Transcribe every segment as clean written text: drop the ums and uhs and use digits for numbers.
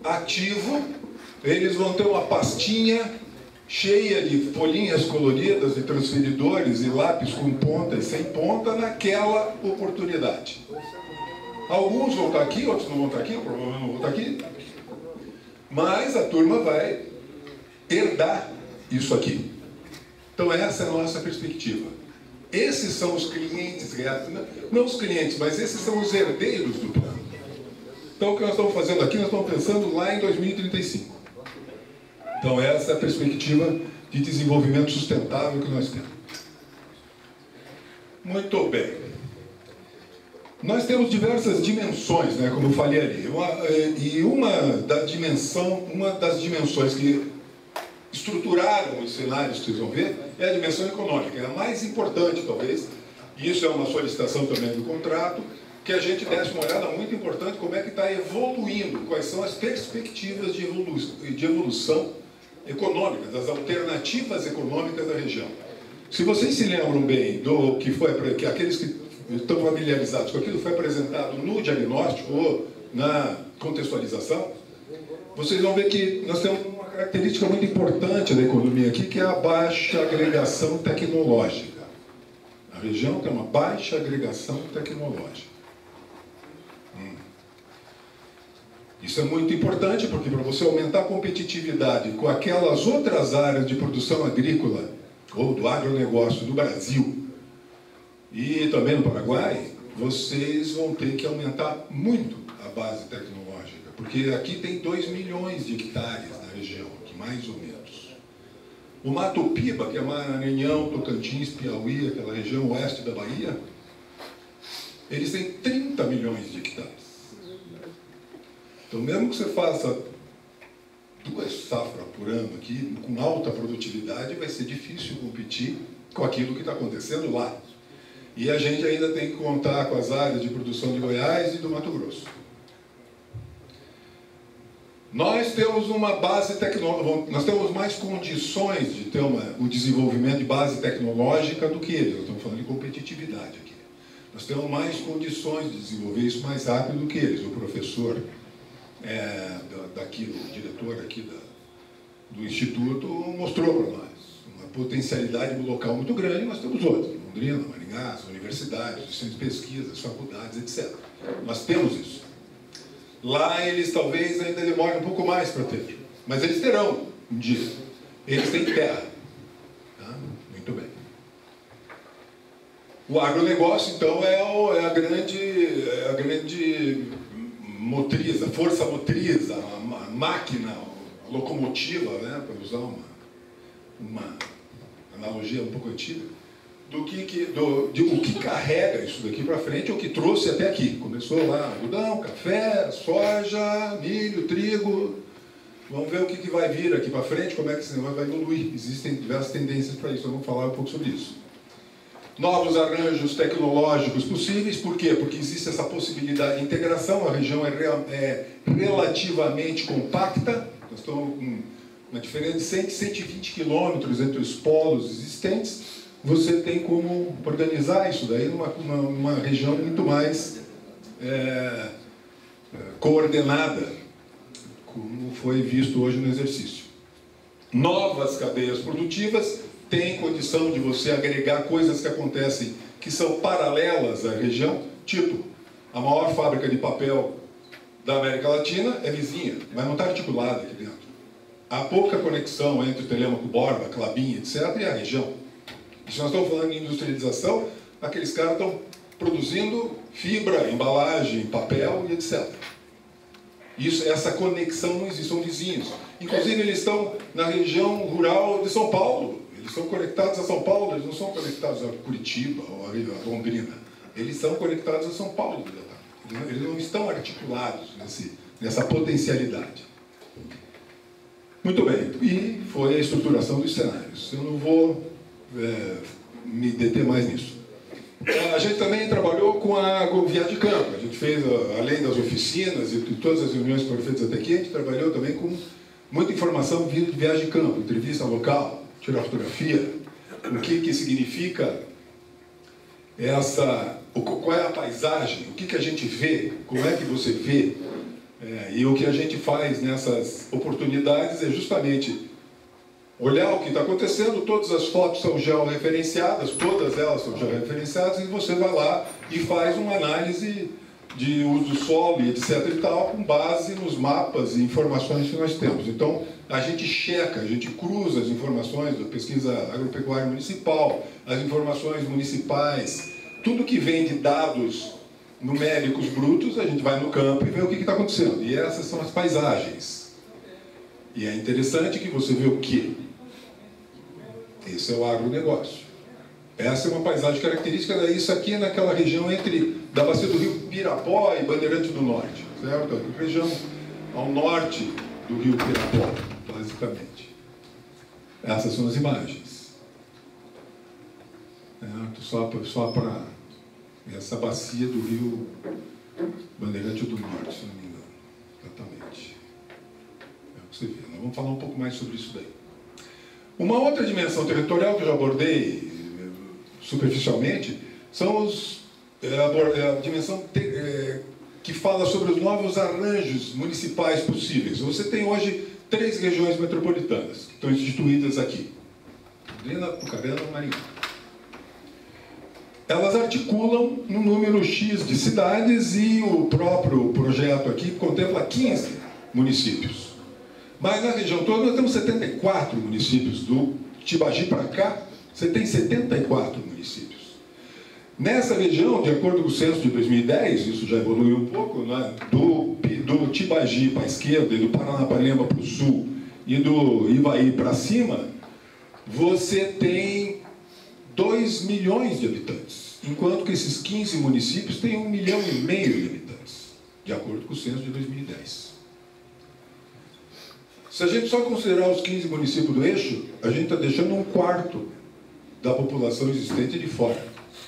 ativo, eles vão ter uma pastinha cheia de folhinhas coloridas, de transferidores e lápis com ponta e sem ponta naquela oportunidade. Alguns vão estar aqui, outros não vão estar aqui, provavelmente não vão estar aqui, mas a turma vai herdar isso aqui. Então essa é a nossa perspectiva. Esses são os clientes reais, não os clientes, mas esses são os herdeiros do plano. Então o que nós estamos fazendo aqui, nós estamos pensando lá em 2035. Então essa é a perspectiva de desenvolvimento sustentável que nós temos. Muito bem. Nós temos diversas dimensões, né, como eu falei ali. Uma das dimensões que estruturaram os cenários que vocês vão ver é a dimensão econômica. É a mais importante, talvez, e isso é uma solicitação também do contrato, que a gente desse uma olhada muito importante como é que está evoluindo, quais são as perspectivas de evolução econômica, das alternativas econômicas da região. Se vocês se lembram bem do que foi, que aqueles que estão familiarizados com aquilo que foi apresentado no diagnóstico ou na contextualização, vocês vão ver que nós temos uma característica muito importante da economia aqui, que é a baixa agregação tecnológica. A região tem uma baixa agregação tecnológica. Isso é muito importante, porque para você aumentar a competitividade com aquelas outras áreas de produção agrícola ou do agronegócio do Brasil e também no Paraguai, vocês vão ter que aumentar muito a base tecnológica, porque aqui tem 2 milhões de hectares na região, aqui, mais ou menos. O Mato Piba, que é Maranhão, Tocantins, Piauí, aquela região oeste da Bahia, eles têm 30 milhões de hectares. Então, mesmo que você faça 2 safras por ano aqui, com alta produtividade, vai ser difícil competir com aquilo que está acontecendo lá. E a gente ainda tem que contar com as áreas de produção de Goiás e do Mato Grosso. Nós temos uma base tecnológica, nós temos mais condições de ter o desenvolvimento de base tecnológica do que eles. Nós estamos falando de competitividade aqui. Nós temos mais condições de desenvolver isso mais rápido do que eles. O professor daqui, o diretor aqui do Instituto mostrou para nós uma potencialidade no local muito grande. Nós temos outros, Londrina, Maringá, as universidades, os centros de pesquisa, as faculdades, etc. Nós temos isso. Lá eles talvez ainda demorem um pouco mais para ter, mas eles terão um dia. Eles têm terra. Tá? Muito bem. O agronegócio, então, é a grande motriz, a força motriz, a máquina, a locomotiva, né, para usar uma analogia um pouco antiga, o que carrega isso daqui para frente, o que trouxe até aqui. Começou lá algodão, café, soja, milho, trigo. Vamos ver o que vai vir aqui para frente, como é que esse negócio vai evoluir. Existem diversas tendências para isso, vamos falar um pouco sobre isso. Novos arranjos tecnológicos possíveis, por quê? Porque existe essa possibilidade de integração, a região é relativamente compacta, nós estamos com uma diferença de 100, 120 quilômetros entre os polos existentes, você tem como organizar isso daí numa região muito mais coordenada, como foi visto hoje no exercício. Novas cadeias produtivas têm condição de você agregar coisas que acontecem que são paralelas à região, tipo, a maior fábrica de papel da América Latina é vizinha, mas não está articulada aqui dentro. Há pouca conexão entre o Telêmaco Borba, Klabin, etc., e a região. E se nós estamos falando em industrialização, aqueles caras estão produzindo fibra, embalagem, papel e etc. Essa conexão não existe, são vizinhos. Inclusive, eles estão na região rural de São Paulo. Eles são conectados a São Paulo, eles não são conectados a Curitiba ou a Londrina. Eles são conectados a São Paulo. Eles não estão articulados nessa potencialidade. Muito bem, e foi a estruturação dos cenários. Eu não vou me deter mais nisso. A gente também trabalhou com a Viagem de Campo. A gente fez, além das oficinas e de todas as reuniões que foram feitas até aqui, a gente trabalhou também com muita informação vinda de viagem de campo, entrevista local, tirar fotografia, o que significa qual é a paisagem, o que a gente vê, como é que você vê E o que a gente faz nessas oportunidades é justamente olhar o que está acontecendo. Todas as fotos são georreferenciadas, todas elas são georreferenciadas, e você vai lá e faz uma análise de uso do solo e etc. e tal, com base nos mapas e informações que nós temos. Então, a gente checa, a gente cruza as informações da pesquisa agropecuária municipal, as informações municipais, tudo que vem de dados numéricos brutos, a gente vai no campo e vê o que está acontecendo. E essas são as paisagens. E é interessante que você vê o quê? Esse é o agronegócio. Essa é uma paisagem característica. Isso aqui é naquela região da bacia do rio Pirapó e Bandeirante do Norte, certo? A região ao norte do rio Pirapó, basicamente. Essas são as imagens. Só para essa bacia do rio Bandeirante do Norte, se não me engano. Exatamente. É o que você vê. Nós vamos falar um pouco mais sobre isso daí. Uma outra dimensão territorial que eu já abordei superficialmente são a dimensão que fala sobre os novos arranjos municipais possíveis. Você tem hoje 3 regiões metropolitanas que estão instituídas aqui: Londrina, Apucarana e Maringá. Elas articulam um número X de cidades e o próprio projeto aqui contempla 15 municípios. Mas na região toda nós temos 74 municípios. Do Tibagi para cá, você tem 74 municípios. Nessa região, de acordo com o censo de 2010, isso já evoluiu um pouco, né? do Tibagi para a esquerda e do Paranapanema para o sul e do Ivaí para cima, você tem 2 milhões de habitantes, enquanto que esses 15 municípios têm 1,5 milhão de habitantes, de acordo com o censo de 2010. Se a gente só considerar os 15 municípios do eixo, a gente está deixando 1/4 da população existente de fora.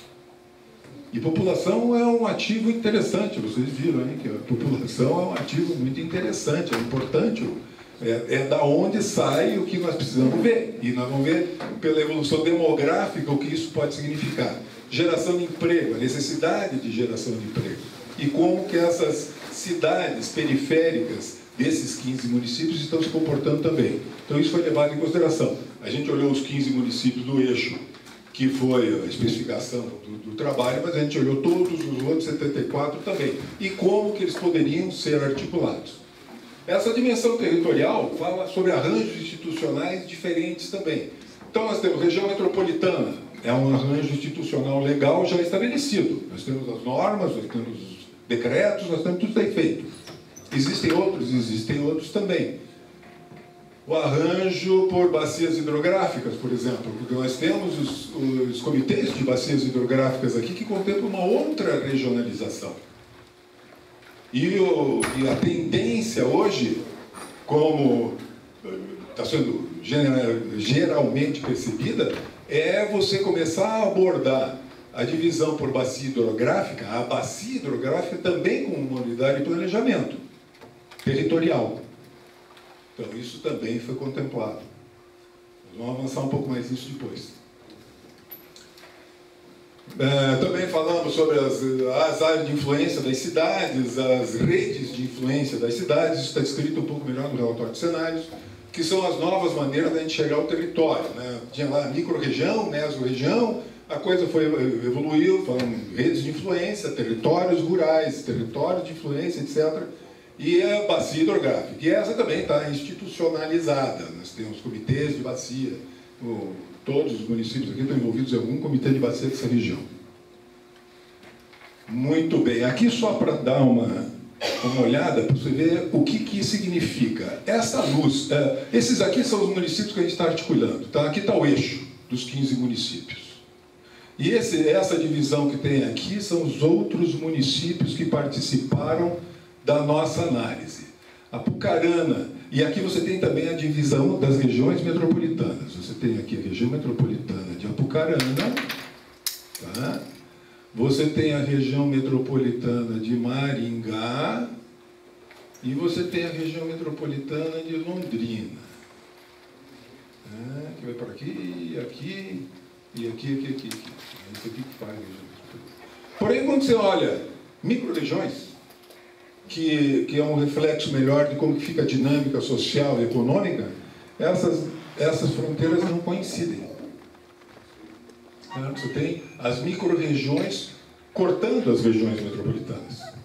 E população é um ativo interessante, vocês viram aí que a população é um ativo muito interessante, é importante, é da onde sai o que nós precisamos ver. E nós vamos ver pela evolução demográfica o que isso pode significar. Geração de emprego, a necessidade de geração de emprego. E como que essas cidades periféricas desses 15 municípios estão se comportando também. Então isso foi levado em consideração. A gente olhou os 15 municípios do eixo, que foi a especificação do trabalho, mas a gente olhou todos os outros 74 também. E como que eles poderiam ser articulados. Essa dimensão territorial fala sobre arranjos institucionais diferentes também. Então nós temos região metropolitana, é um arranjo institucional legal já estabelecido. Nós temos as normas, nós temos os decretos, nós temos tudo isso aí feito. Existem outros também. O arranjo por bacias hidrográficas, por exemplo, porque nós temos os comitês de bacias hidrográficas aqui que contemplam uma outra regionalização. E a tendência hoje, como está sendo geralmente percebida, é você começar a abordar a divisão por bacia hidrográfica, a bacia hidrográfica também com uma unidade de planejamento territorial. Então, isso também foi contemplado. Nós vamos avançar um pouco mais nisso depois. Também falamos sobre as áreas de influência das cidades, as redes de influência das cidades. Isso está descrito um pouco melhor no relatório de cenários, que são as novas maneiras da gente chegar ao território, né? Tinha lá micro-região, meso-região, a coisa evoluiu, falando redes de influência, territórios rurais, territórios de influência, etc., e a bacia hidrográfica. E essa também está institucionalizada. Nós temos comitês de bacia. Todos os municípios aqui estão envolvidos em algum comitê de bacia dessa região. Muito bem. Aqui só para dar uma olhada, para você ver o que significa. Essa luz, esses aqui são os municípios que a gente está articulando. Tá? Aqui está o eixo dos 15 municípios. E essa divisão que tem aqui são os outros municípios que participaram da nossa análise. Apucarana, e aqui você tem também a divisão das regiões metropolitanas. Você tem aqui a região metropolitana de Apucarana, tá? Você tem a região metropolitana de Maringá e você tem a região metropolitana de Londrina. Que vai para aqui, aqui, e aqui. Isso aqui que faz a região metropolitana. Porém, quando você olha micro-regiões, que é um reflexo melhor de como que fica a dinâmica social e econômica, essas fronteiras não coincidem. Você tem as micro-regiões cortando as regiões metropolitanas.